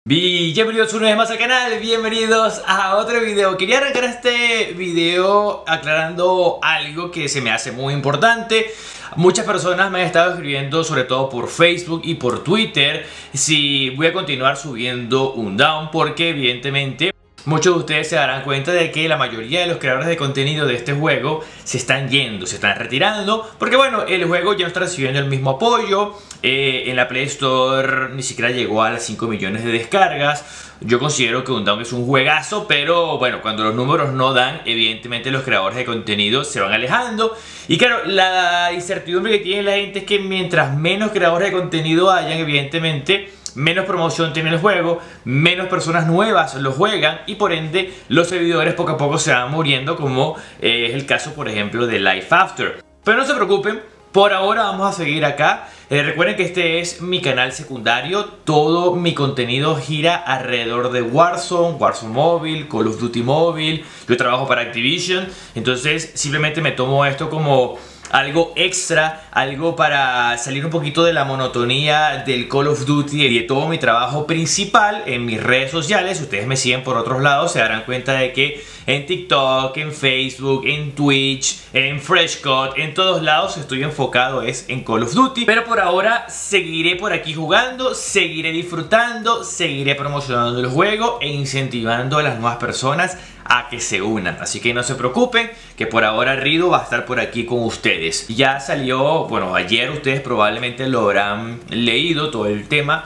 Bienvenidos una vez más al canal, bienvenidos a otro video. Quería arrancar este video aclarando algo que se me hace muy importante. Muchas personas me han estado escribiendo, sobre todo por Facebook y por Twitter, si voy a continuar subiendo un down, porque evidentemente muchos de ustedes se darán cuenta de que la mayoría de los creadores de contenido de este juego se están yendo, se están retirando, porque bueno, el juego ya no está recibiendo el mismo apoyo. En la Play Store ni siquiera llegó a las 5 millones de descargas. Yo considero que Undawn es un juegazo, pero bueno, cuando los números no dan, evidentemente los creadores de contenido se van alejando. Y claro, la incertidumbre que tiene la gente es que mientras menos creadores de contenido hayan, evidentemente menos promoción tiene el juego, menos personas nuevas lo juegan y por ende los servidores poco a poco se van muriendo, como es el caso por ejemplo de Life After. Pero no se preocupen, por ahora vamos a seguir acá. Recuerden que este es mi canal secundario, todo mi contenido gira alrededor de Warzone, Warzone Mobile, Call of Duty Mobile. Yo trabajo para Activision, entonces simplemente me tomo esto como algo extra, algo para salir un poquito de la monotonía del Call of Duty y de todo mi trabajo principal en mis redes sociales. Si ustedes me siguen por otros lados, se darán cuenta de que en TikTok, en Facebook, en Twitch, en Freshcut, en todos lados estoy enfocado en Call of Duty. Pero por ahora seguiré por aquí jugando, seguiré disfrutando, seguiré promocionando el juego e incentivando a las nuevas personas a que se unan. Así que no se preocupen, que por ahora Rido va a estar por aquí con ustedes. Ya salió, bueno, ayer ustedes probablemente lo habrán leído, todo el tema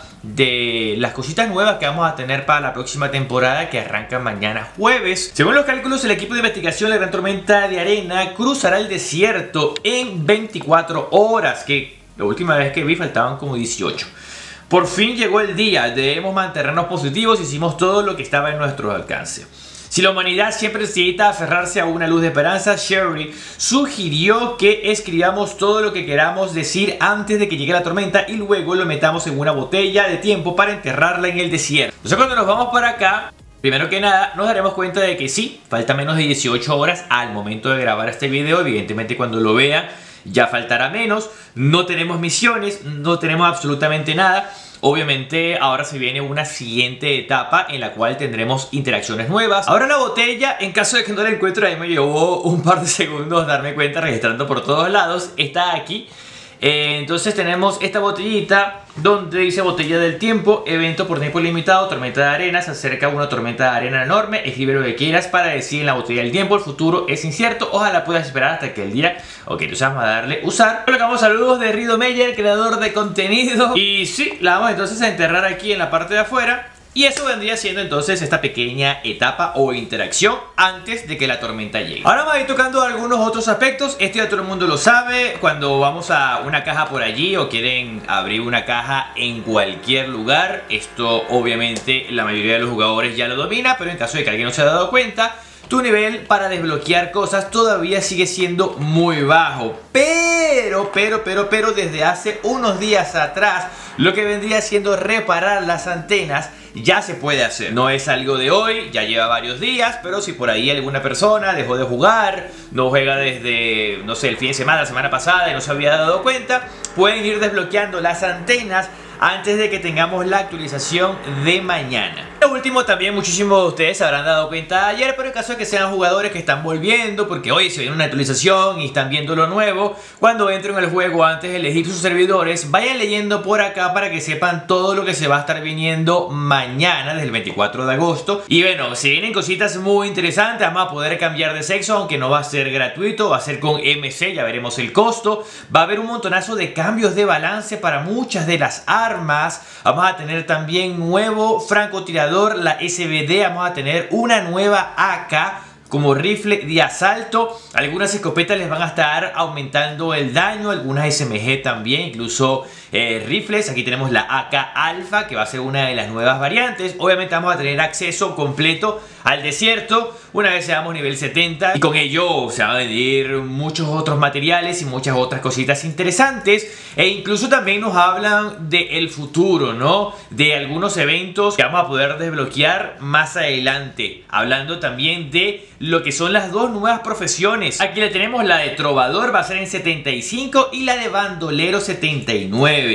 de las cositas nuevas que vamos a tener para la próxima temporada, que arranca mañana jueves. Según los cálculos, el equipo de investigación de la Gran Tormenta de Arena cruzará el desierto en 24 horas, que la última vez que vi faltaban como 18. Por fin llegó el día, debemos mantenernos positivos, hicimos todo lo que estaba en nuestro alcance. Si la humanidad siempre necesita aferrarse a una luz de esperanza, Sherry sugirió que escribamos todo lo que queramos decir antes de que llegue la tormenta y luego lo metamos en una botella de tiempo para enterrarla en el desierto. Entonces cuando nos vamos para acá, primero que nada nos daremos cuenta de que sí, falta menos de 18 horas al momento de grabar este video. Evidentemente cuando lo vean ya faltará menos, no tenemos misiones, no tenemos absolutamente nada. Obviamente ahora se viene una siguiente etapa en la cual tendremos interacciones nuevas. Ahora la botella, en caso de que no la encuentre, ahí me llevó un par de segundos darme cuenta registrando por todos lados, está aquí. Entonces tenemos esta botellita donde dice botella del tiempo, evento por tiempo limitado, tormenta de arena, se acerca una tormenta de arena enorme, escribe lo que quieras para decir en la botella del tiempo, el futuro es incierto, ojalá puedas esperar hasta que el día. Ok, entonces vamos a darle usar. Colocamos saludos de Rido Meyer, creador de contenido. Y sí, la vamos entonces a enterrar aquí en la parte de afuera. Y eso vendría siendo entonces esta pequeña etapa o interacción antes de que la tormenta llegue. Ahora vamos a ir tocando algunos otros aspectos. Esto ya todo el mundo lo sabe. Cuando vamos a una caja por allí o quieren abrir una caja en cualquier lugar, esto obviamente la mayoría de los jugadores ya lo domina, pero en caso de que alguien no se haya dado cuenta, tu nivel para desbloquear cosas todavía sigue siendo muy bajo. Pero desde hace unos días atrás, lo que vendría siendo reparar las antenas ya se puede hacer. No es algo de hoy, ya lleva varios días, pero si por ahí alguna persona dejó de jugar, no juega desde, no sé, el fin de semana, la semana pasada y no se había dado cuenta, pueden ir desbloqueando las antenas antes de que tengamos la actualización de mañana. Lo último, también muchísimos de ustedes se habrán dado cuenta ayer, pero en caso de que sean jugadores que están volviendo, porque hoy se viene una actualización y están viendo lo nuevo, cuando entren al juego antes de elegir sus servidores, vayan leyendo por acá para que sepan todo lo que se va a estar viniendo mañana, desde el 24 de agosto. Y bueno, se vienen cositas muy interesantes, vamos a poder cambiar de sexo, aunque no va a ser gratuito, va a ser con MC, ya veremos el costo. Va a haber un montonazo de cambios de balance para muchas de las armas. Vamos a tener también nuevo francotirador, la SBD, vamos a tener una nueva AK como rifle de asalto. Algunas escopetas les van a estar aumentando el daño, algunas SMG también, incluso rifles. Aquí tenemos la AK Alpha, que va a ser una de las nuevas variantes. Obviamente vamos a tener acceso completo al desierto una vez seamos nivel 70, y con ello se van a venir muchos otros materiales y muchas otras cositas interesantes. E incluso también nos hablan del futuro, ¿no? De algunos eventos que vamos a poder desbloquear más adelante, hablando también de lo que son las dos nuevas profesiones. Aquí la tenemos, la de trovador va a ser en 75 y la de bandolero 79.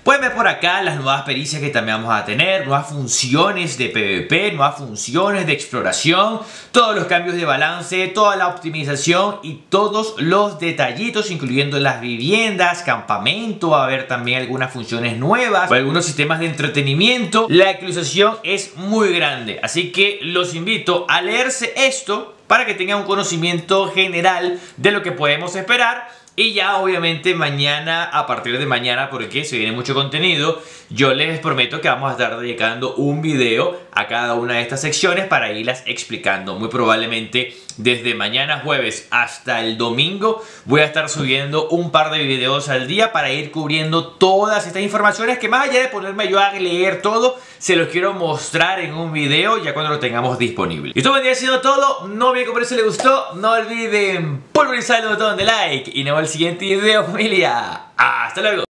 Pueden ver por acá las nuevas pericias que también vamos a tener, nuevas funciones de PvP, nuevas funciones de exploración, todos los cambios de balance, toda la optimización y todos los detallitos, incluyendo las viviendas, campamento. Va a haber también algunas funciones nuevas o algunos sistemas de entretenimiento. La actualización es muy grande, así que los invito a leerse esto para que tengan un conocimiento general de lo que podemos esperar. Y ya obviamente mañana, a partir de mañana, porque se viene mucho contenido, yo les prometo que vamos a estar dedicando un video a cada una de estas secciones para irlas explicando. Muy probablemente desde mañana jueves hasta el domingo voy a estar subiendo un par de videos al día para ir cubriendo todas estas informaciones que, más allá de ponerme yo a leer todo, se los quiero mostrar en un video ya cuando lo tengamos disponible. Y esto vendría siendo todo. No olviden que si les gustó, no olviden pulverizar el botón de like y nos vemos en el siguiente video, familia. Hasta luego.